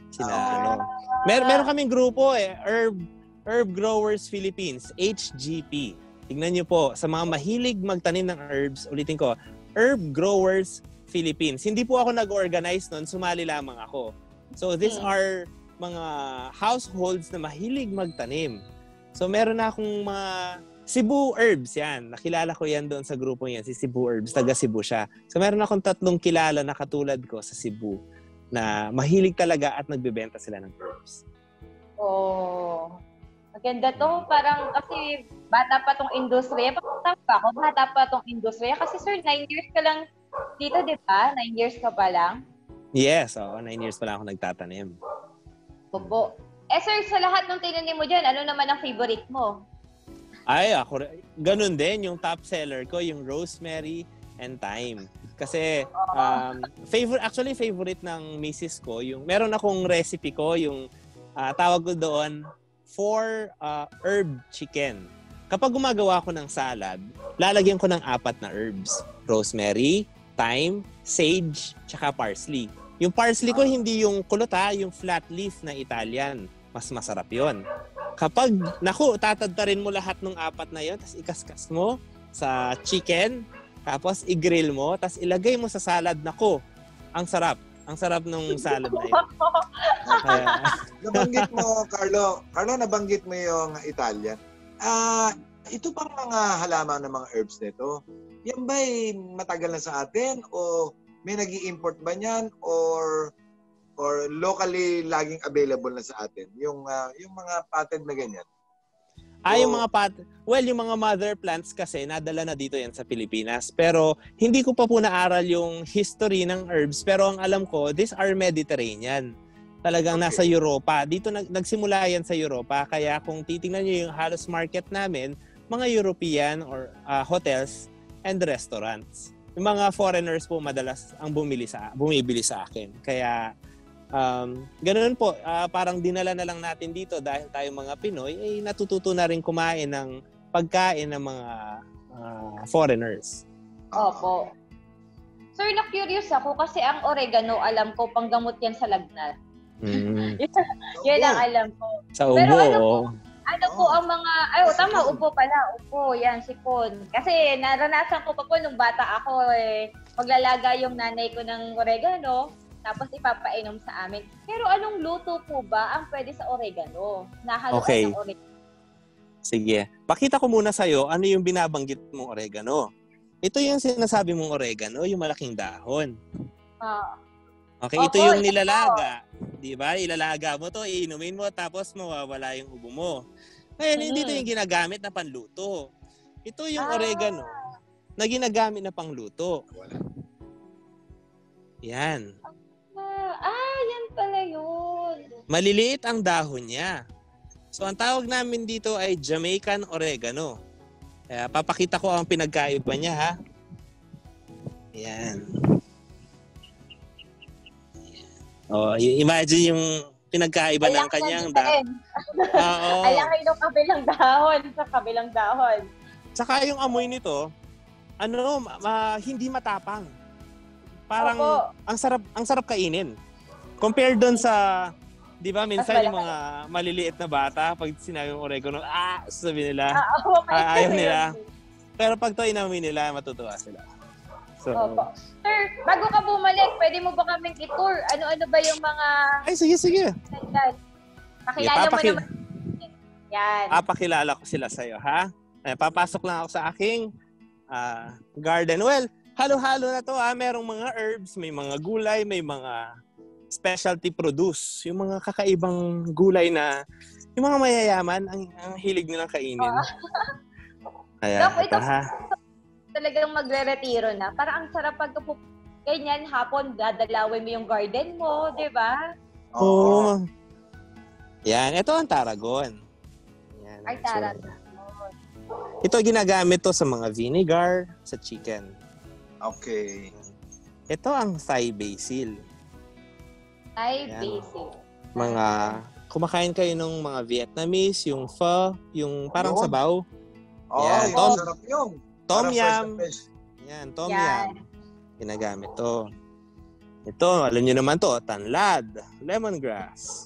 Meron kaming grupo Herb Growers Philippines, HGP. Tingnan niyo po, sa mga mahilig magtanim ng herbs, ulitin ko, Herb Growers Philippines. Hindi po ako nag-organize nun, sumali lamang ako. So these are mga households na mahilig magtanim. So meron na akong mga Cebu Herbs yan. Nakilala ko yan doon sa grupo yan, si Cebu Herbs, taga Cebu siya. So meron akong 3 kilala na katulad ko sa Cebu na mahilig talaga at nagbebenta sila ng herbs. Oh. Maganda to. Parang kasi bata pa tong industriya. Bata pa tong industriya. Kasi sir, 9 years ka lang dito, di ba? 9 years ka pa lang? Yes, 9 years pa lang ako nagtatanim. Bobo. Sir, sa lahat ng tinanim mo dyan, ano naman ang favorite mo? Ay, ako, ganun din. Yung top seller ko, yung rosemary and thyme. Kasi, favorite ng misis ko, yung meron akong recipe ko, yung tawag ko doon, 4 herb chicken. Kapag gumagawa ko ng salad, lalagyan ko ng 4 na herbs. Rosemary, thyme, sage, tsaka parsley. Yung parsley ko, hindi yung kulot yung flat leaf na Italian. Mas masarap yon. Kapag, tatadtarin mo lahat ng 4 na yon, tapos ikaskas mo sa chicken, tapos i-grill mo, tapos ilagay mo sa salad, ang sarap. Ang sarap ng salad na yun. Nabanggit mo, Carlo, nabanggit mo yung Italian. Ito pang mga halaman ng mga herbs nito, yan ba'y matagal na sa atin o may nag-i-import ba niyan or locally laging available na sa atin yung mga patent na ganyan? Yung mga mother plants kasi nadala na dito yan sa Pilipinas. Pero hindi ko pa po naaral yung history ng herbs. Pero ang alam ko, these are Mediterranean. Talagang nasa Europa. Dito nagsimula yan sa Europa. Kaya kung titingnan nyo yung halos market namin, mga European or hotels and restaurants. Yung mga foreigners po madalas ang bumibili sa akin. Kaya ganoon po, parang dinala na lang natin dito dahil tayo mga Pinoy, natututo na rin kumain ng pagkain ng mga foreigners. Opo. Sir, na-curious ako kasi ang oregano, alam ko, panggamot yan sa lagnat. Yan ang alam ko. Sa ubo. Pero ano po ang mga, tama, upo pala. Upo, yan, sipon. Kasi naranasan ko pa po nung bata ako, maglalaga yung nanay ko ng oregano, tapos ipapainom sa amin. Pero anong luto po ba ang pwede sa oregano? Nahaluan ng oregano. Sige. Pakita ko muna sa'yo ano yung binabanggit mong oregano. Ito yung sinasabi mong oregano, yung malaking dahon. Okay, ito yung nilalaga. Di ba? Ilalaga mo to, iinumin mo, tapos mawawala yung ubo mo. Ngayon, hindi ito yung ginagamit na panluto. Ito yung oregano na ginagamit na pangluto. Yan. Yan pala yun. Maliliit ang dahon niya. So, ang tawag namin dito ay Jamaican oregano. Kaya papakita ko ang pinagkaiba niya, ha? Yan. Imagine yung pinagkaiba ng kanyang dahon. Alam kayo ng kabilang dahon sa kabilang dahon. Saka yung amoy nito, hindi matapang. Parang ang sarap kainin. Compared doon sa, di ba, minsan yung mga maliliit na bata, pag sinabi yung oregano, sabi nila, ayaw nila. Pero pag ito inamoy nila, matutuwa sila. So, Opo. Sir, bago ka bumalik, pwede mo ba kaming i-tour? Ano-ano ba yung mga... ay, sige. Pakilala mo naman. Yan. Papakilala ko sila sa'yo, ha? Ay, papasok lang ako sa aking garden. Well, halo-halo na to, ha? Merong mga herbs, may mga gulay, may mga specialty produce. Yung mga kakaibang gulay na yung mga mayayaman, ang hilig nilang kainin. Kaya, Dok, ito ha? Talagang magre-retiro na. Parang ang sarap pag ganyan, hapon, dadalawin mo yung garden mo, di ba? Oo. Yan, ito ang Tarragon. Yan. Ay, Tarragon. Ito ginagamit to sa mga vinegar, sa chicken. Okay. Ito ang Thai basil. Ay, Yan. basic. Mga, kumakain kayo ng mga Vietnamese, yung pho, yung parang Yun. sabaw. Oh, Yan, yung sarap yung. Tom Parang yum. fresh. Yan, tom Yan. yum. Ginagamit to. Ito, alam nyo naman to, tanlad, lemongrass.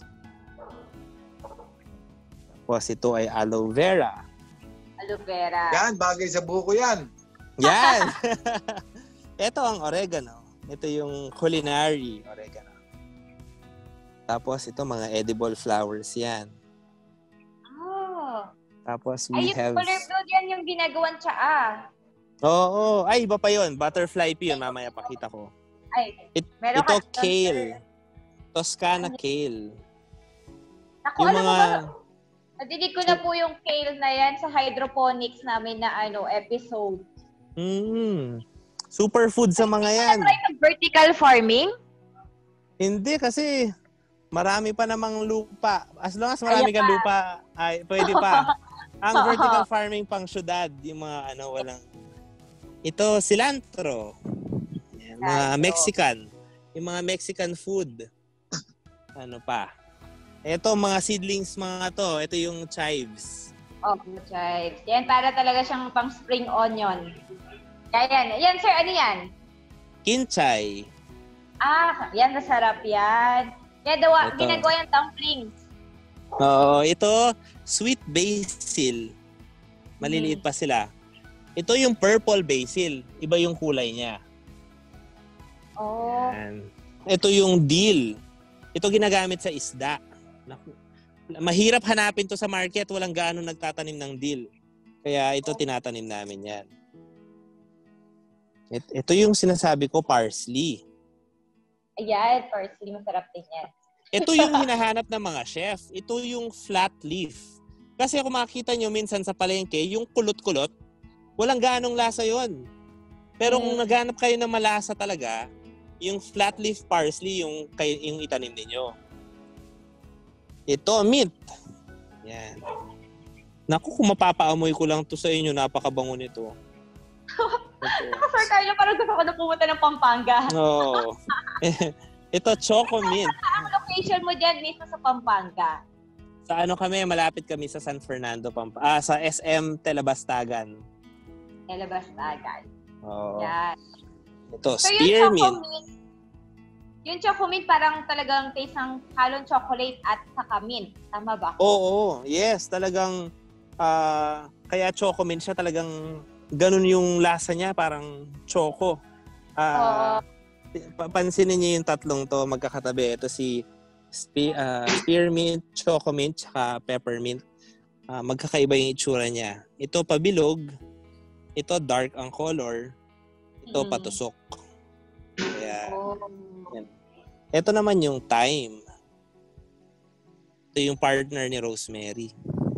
Tapos ito ay aloe vera. Aloe vera. Yan, bagay sa buko yan. Yan! Ito ang oregano. Ito yung culinary oregano. Tapos ito mga edible flowers yan. Oh. Tapos Ay, we yung have... color blue yan yung ginagawan tsaa. Oo. Ay, iba pa yun. Butterfly pea yun. Mamaya pakita ko. Ay, meron Ito ka- kale. Toscana kale. Ako, Yung alam mo mga... ba, nadinig ko na po yung kale na yan sa hydroponics namin na episode. Superfood sa mga yan. Try ng vertical farming? Hindi kasi marami pa namang lupa. As long as marami kang lupa, ay pwede pa. Ang vertical farming pang syudad, yung mga walang... Ito, cilantro. Yan, mga Cilantro. Mexican. Yung mga Mexican food. Ano pa? Ito, mga seedlings mga to. Ito yung chives. Oh, chives. Yan, para talaga siyang pang spring onion. Kaya yan. Yan, sir, ano yan? Kinchay. Ah, yan, masarap yan. Kaya Ito. ginagawa yung dumplings. Oo, ito, sweet basil. Maliliit pa sila. Ito yung purple basil. Iba yung kulay niya. Oh. Yan. Ito yung dill. Ito ginagamit sa isda. Mahirap hanapin to sa market. Walang gaano nagtatanim ng dill. Kaya ito tinatanim namin yan. Ito yung sinasabi ko, parsley. Ayan, parsley, masarap din yan. Ito yung hinahanap ng mga chef. Ito yung flat leaf. Kasi kung makikita nyo minsan sa palengke, yung kulot-kulot, walang ganong lasa yon. Pero kung naghanap kayo ng malasa talaga, yung flat leaf parsley yung itanim ninyo. Ito, mint. Yan. Naku, kung mapapaamoy ko lang to sa inyo, napakabango nito. Sir Carlo, parang gusto ko na pumunta ng Pampanga. Oo. Ito, choco mint. Ang location mo dyan mismo sa Pampanga? Sa malapit kami sa San Fernando, sa SM Telebastagan. Telebastagan. Oo. Yan. Ito, So spearmint. Yung choco mint parang talagang taste ng halong chocolate at saka mint. Tama ba? Oo, yes. Talagang, kaya choco mint siya talagang ganun yung lasa niya, parang choco. Pansinin niyo yung tatlong to, magkakatabi. Ito si spearmint, choco mint, tsaka peppermint. Magkakaiba yung itsura niya. Ito pabilog, ito dark ang color, ito patusok. Kaya, yan. Ito naman yung thyme. Ito yung partner ni rosemary.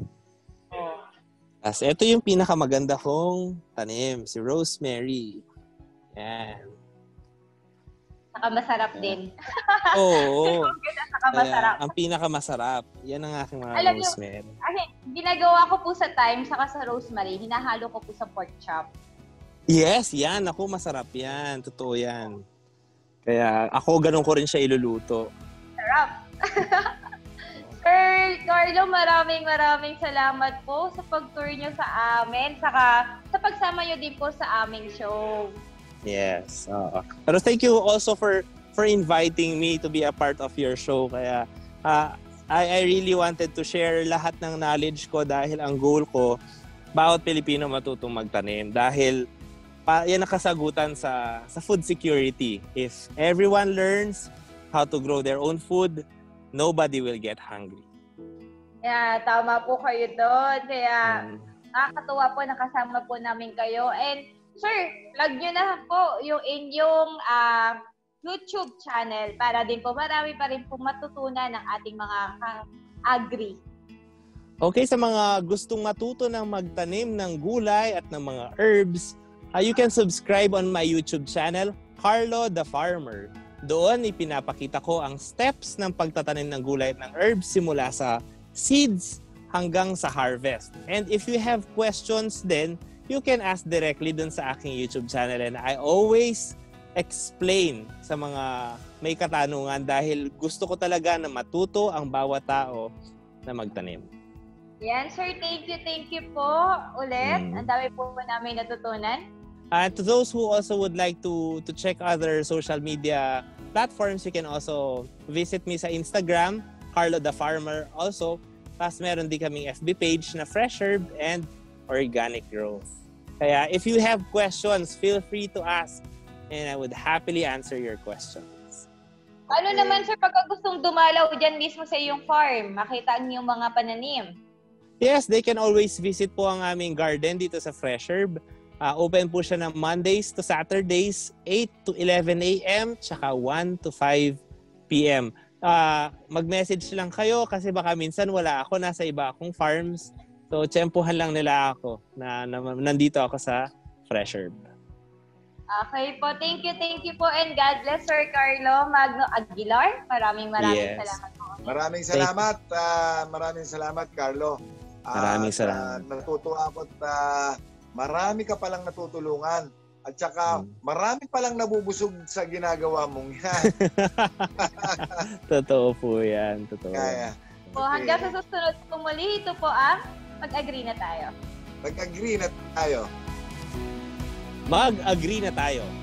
As ito yung pinakamaganda kong tanim, si rosemary. Yan. Saka masarap din. Oo. Saka masarap. Ang pinakamasarap. Yan ang aking mga Alam niyo, rosemary. Kasi ginagawa ko po sa thyme saka sa rosemary, hinahalo ko po sa pork chop. Yes, yan. Ako, masarap yan. Totoo yan. Kaya ako, ganun ko rin siya iluluto. Sarap. Sir Carlo, maraming salamat po sa pag-tour nyo sa amin, saka sa pagsama nyo din po sa aming show. Yes. Pero thank you also for inviting me to be a part of your show. Kaya I really wanted to share lahat ng knowledge ko dahil ang goal ko, bawat Pilipino matutong magtanim. Dahil yan ang kasagutan sa food security. If everyone learns how to grow their own food, nobody will get hungry. Yeah, tama po kayo doon. Kaya nakakatuwa po nakasama po namin kayo. And sir, plug nyo na po yung inyong YouTube channel para din po marami pa rin po matutunan ng ating mga agri. Okay, sa mga gustong matuto ng magtanim ng gulay at ng mga herbs, you can subscribe on my YouTube channel, Carlo the Farmer. Doon ipinapakita ko ang steps ng pagtatanim ng gulay at ng herbs simula sa seeds hanggang sa harvest. And if you have questions then, you can ask directly dun sa aking YouTube channel. And I always explain sa mga may katanungan dahil gusto ko talaga na matuto ang bawat tao na magtanim. Yan, sir. Thank you po ulit. Ang dami po namin natutunan. And to those who also would like to check other social media platforms, you can also visit me sa Instagram, Carlo the Farmer also. Tapos meron din kaming FB page na Fresh Herb and Organic Growth. Kaya if you have questions, feel free to ask and I would happily answer your questions. Ano naman sir, pagka gustong dumalaw dyan mismo sa iyong farm, makita ang iyong mga pananim? Yes, they can always visit po ang aming garden dito sa Fresh Herb. Open po siya ng Mondays to Saturdays, 8 to 11 a.m. tsaka 1 to 5 p.m. Mag-message lang kayo kasi baka minsan wala ako, nasa iba akong farms. So, tsempuhan lang nila ako na nandito ako sa Fresh Herb. Okay po. Thank you po. And God bless Sir Carlo Magno Aguilar. Maraming salamat po. Maraming salamat, Carlo. Maraming salamat. Natutuwa ako at marami ka palang natutulungan. At saka, marami palang nabubusog sa ginagawa mong yan. Totoo po yan. Totoo. Kaya. Po, hanggang sa susunod po muli, ito po ang Mag-agree na tayo. Mag-agree na tayo. Mag-agree na tayo.